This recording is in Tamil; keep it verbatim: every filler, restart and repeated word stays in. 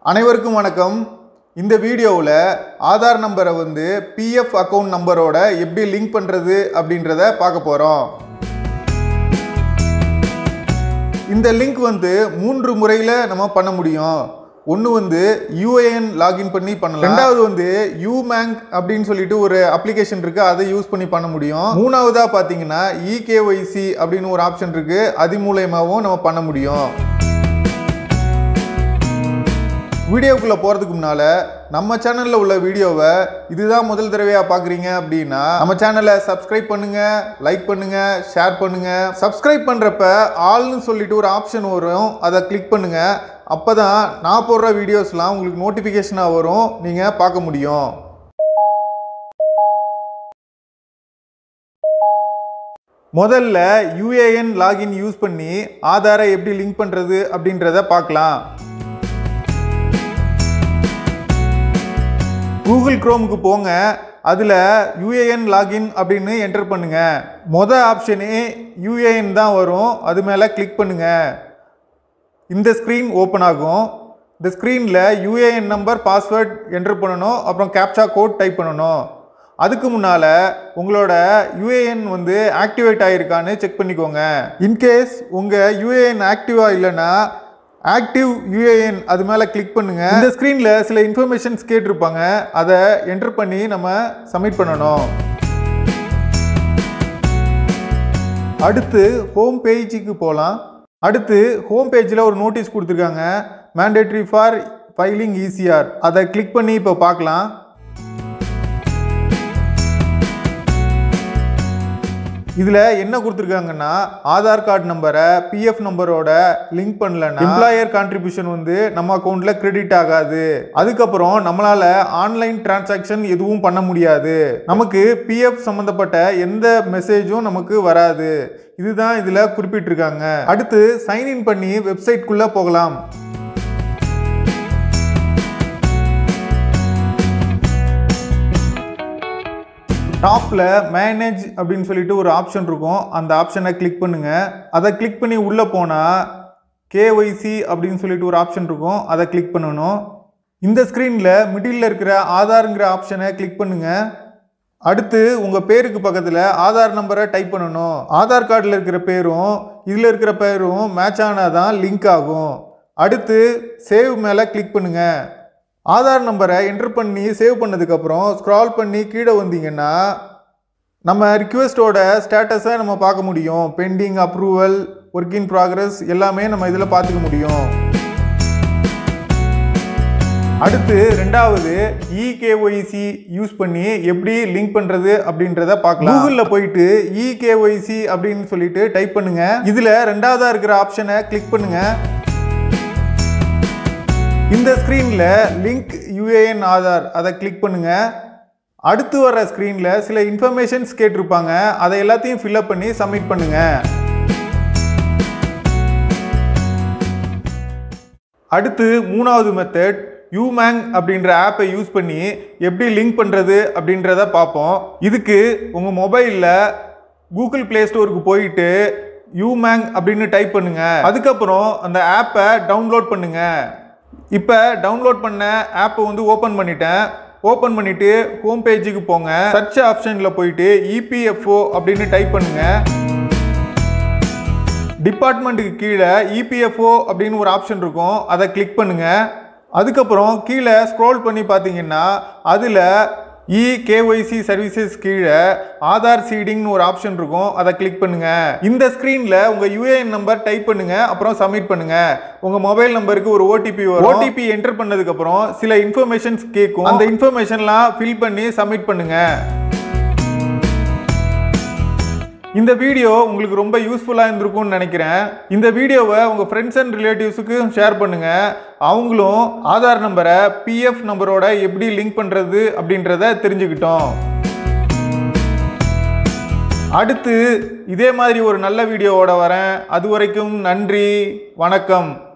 அனைவருக்கும் வணக்கம். இந்த வீடியோவில் ஆதார் நம்பரை வந்து பிஎஃப் அக்கௌண்ட் நம்பரோட எப்படி லிங்க் பண்ணுறது அப்படின்றத பார்க்க போகிறோம். இந்த லிங்க் வந்து மூன்று முறையில் நம்ம பண்ண முடியும். ஒன்று வந்து யூஏஎன் லாகின் பண்ணி பண்ணலாம். ரெண்டாவது வந்து யூமேங்க் அப்படின்னு சொல்லிட்டு ஒரு அப்ளிகேஷன் இருக்குது, அதை யூஸ் பண்ணி பண்ண முடியும். மூணாவதாக பார்த்தீங்கன்னா இகேஒய்சி அப்படின்னு ஒரு ஆப்ஷன் இருக்குது, அது மூலயமாவும் நம்ம பண்ண முடியும். வீடியோக்குள்ளே போகிறதுக்கு முன்னால் நம்ம சேனலில் உள்ள வீடியோவை இதுதான் முதல் தடவையாக பார்க்குறீங்க அப்படின்னா நம்ம சேனலை சப்ஸ்கிரைப் பண்ணுங்கள், லைக் பண்ணுங்கள், ஷேர் பண்ணுங்கள். சப்ஸ்கிரைப் பண்ணுறப்ப ஆல்னு சொல்லிட்டு ஒரு ஆப்ஷன் வரும், அதை கிளிக் பண்ணுங்கள். அப்போ தான் நான் போடுற வீடியோஸ்லாம் உங்களுக்கு நோட்டிஃபிகேஷனாக வரும், நீங்கள் பார்க்க முடியும். முதல்ல யூஏஎன் லாகின் யூஸ் பண்ணி ஆதாரை எப்படி லிங்க் பண்ணுறது அப்படின்றத பார்க்கலாம். கூகுள் குரோமுக்கு போங்க, அதில் யூஏஎன் லாகின் அப்படின்னு என்டர் பண்ணுங்கள். மொதல் ஆப்ஷனே யூஏஎன் தான் வரும், அது மேலே கிளிக் பண்ணுங்கள். இந்த ஸ்க்ரீன் ஓப்பன் ஆகும். இந்த ஸ்க்ரீனில் யூஏஎன் நம்பர், பாஸ்வேர்ட் என்டர் பண்ணணும், அப்புறம் கேப்சா கோட் டைப் பண்ணணும். அதுக்கு முன்னால் உங்களோட யூஏஎன் வந்து ஆக்டிவேட் ஆகிருக்கான்னு செக் பண்ணிக்கோங்க. இன்கேஸ் உங்கள் யூஏஎன் ஆக்டிவாக இல்லைன்னா ஆக்டிவ் யூஏஎன் அது மேலே கிளிக் பண்ணுங்கள். இந்த ஸ்க்ரீனில் சில இன்ஃபர்மேஷன்ஸ் கேட்டிருப்பாங்க, அதை என்டர் பண்ணி நம்ம சப்மிட் பண்ணணும். அடுத்து ஹோம் பேஜுக்கு போகலாம். அடுத்து ஹோம் பேஜில் ஒரு நோட்டீஸ் கொடுத்துருக்காங்க, மேண்டேட்ரி ஃபார் ஃபைலிங் இசிஆர். அதை கிளிக் பண்ணி இப்போ பார்க்கலாம். இதில் என்ன கொடுத்துருக்காங்கன்னா, ஆதார் கார்டு நம்பரை பிஎஃப் நம்பரோட லிங்க் பண்ணலன்னா எம்ப்ளாயர் கான்ட்ரிபியூஷன் வந்து நம்ம அக்கௌண்ட்டில் கிரெடிட் ஆகாது. அதுக்கப்புறம் நம்மளால் ஆன்லைன் டிரான்சாக்ஷன் எதுவும் பண்ண முடியாது. நமக்கு பிஎஃப் சம்மந்தப்பட்ட எந்த மெசேஜும் நமக்கு வராது. இதுதான் இதில் குறிப்பிட்டிருக்காங்க. அடுத்து சைன்இன் பண்ணி வெப்சைட்குள்ளே போகலாம். டாப்பில் மேனேஜ் அப்படின்னு சொல்லிட்டு ஒரு ஆப்ஷன் இருக்கும், அந்த ஆப்ஷனை கிளிக் பண்ணுங்கள். அதை கிளிக் பண்ணி உள்ளே போனால் கேஒய்சி அப்படின்னு சொல்லிட்டு ஒரு ஆப்ஷன் இருக்கும், அதை கிளிக் பண்ணணும். இந்த ஸ்க்ரீனில் மிடில் இருக்கிற ஆதாருங்கிற ஆப்ஷனை கிளிக் பண்ணுங்கள். அடுத்து உங்கள் பேருக்கு பக்கத்தில் ஆதார் நம்பரை டைப் பண்ணணும். ஆதார் கார்டில் இருக்கிற பேரும் இதில் இருக்கிற பேரும் மேட்ச் ஆனால் தான் லிங்க் ஆகும். அடுத்து சேவ் மேலே கிளிக் பண்ணுங்கள். ஆதார் நம்பரை என்டர் பண்ணி சேவ் பண்ணதுக்கப்புறம் ஸ்க்ரால் பண்ணி கீழே வந்தீங்கன்னா நம்ம ரிக்வெஸ்ட்டோட ஸ்டேட்டஸை நம்ம பார்க்க முடியும். Pending, approval, work in progress எல்லாமே நம்ம இதில் பார்த்துக்க முடியும். அடுத்து ரெண்டாவது இகேஒய்சி யூஸ் பண்ணி எப்படி லிங்க் பண்ணுறது அப்படின்றத பார்க்கலாம். கூகுளில் போயிட்டு இகேஒய்சி அப்படின்னு சொல்லிட்டு டைப் பண்ணுங்கள். இதில் ரெண்டாவதாக இருக்கிற ஆப்ஷனை கிளிக் பண்ணுங்கள். இந்த ஸ்க்ரீனில் லிங்க் யூஏஎன் ஆதார் அதை கிளிக் பண்ணுங்கள். அடுத்து வர ஸ்க்ரீனில் சில இன்ஃபர்மேஷன்ஸ் கேட்டிருப்பாங்க, அதை எல்லாத்தையும் ஃபில்அப் பண்ணி சப்மிட் பண்ணுங்கள். அடுத்து மூணாவது மெத்தட் யூமேங் அப்படின்ற ஆப்பை யூஸ் பண்ணி எப்படி லிங்க் பண்ணுறது அப்படின்றத பார்ப்போம். இதுக்கு உங்கள் மொபைலில் கூகுள் ப்ளே ஸ்டோருக்கு போயிட்டு யூமேங் அப்படின்னு டைப் பண்ணுங்கள். அதுக்கப்புறம் அந்த ஆப்பை டவுன்லோட் பண்ணுங்கள். இப்போ டவுன்லோட் பண்ண ஆப்பை வந்து ஓப்பன் பண்ணிட்டேன். ஓப்பன் பண்ணிவிட்டு ஹோம் பேஜுக்கு போங்க. சர்ச் ஆப்ஷனில் போயிட்டு இபிஎஃப்ஓ அப்படின்னு டைப் பண்ணுங்க. டிபார்ட்மெண்ட்டுக்கு கீழே இபிஎஃப்ஓ அப்படின்னு ஒரு ஆப்ஷன் இருக்கும், அதை கிளிக் பண்ணுங்க. அதுக்கப்புறம் கீழே ஸ்க்ரோல் பண்ணி பார்த்தீங்கன்னா அதில் இகேஒய்சி சர்வீசஸ் கீழே ஆதார் சீடிங்னு ஒரு ஆப்ஷன் இருக்கும், அதை கிளிக் பண்ணுங்க. இந்த ஸ்க்ரீனில் உங்கள் யூஏஎன் நம்பர் டைப் பண்ணுங்க, அப்புறம் சப்மிட் பண்ணுங்க. உங்கள் மொபைல் நம்பருக்கு ஒரு ஓடிபி வரும். ஓடிபி என்டர் பண்ணதுக்கப்புறம் சில இன்ஃபர்மேஷன்ஸ் கேட்கும், அந்த இன்ஃபர்மேஷன்லாம் ஃபில் பண்ணி சப்மிட் பண்ணுங்க. இந்த வீடியோ உங்களுக்கு ரொம்ப யூஸ்ஃபுல்லாக இருந்திருக்கும்னு நினைக்கிறேன். இந்த வீடியோவை உங்கள் ஃப்ரெண்ட்ஸ் அண்ட் ரிலேட்டிவ்ஸுக்கு ஷேர் பண்ணுங்கள். அவங்களும் ஆதார் நம்பரை பிஎஃப் நம்பரோட எப்படி லிங்க் பண்ணுறது அப்படின்றத தெரிஞ்சுக்கிட்டோம். அடுத்து இதே மாதிரி ஒரு நல்ல வீடியோவோட வரேன். அது வரைக்கும் நன்றி, வணக்கம்.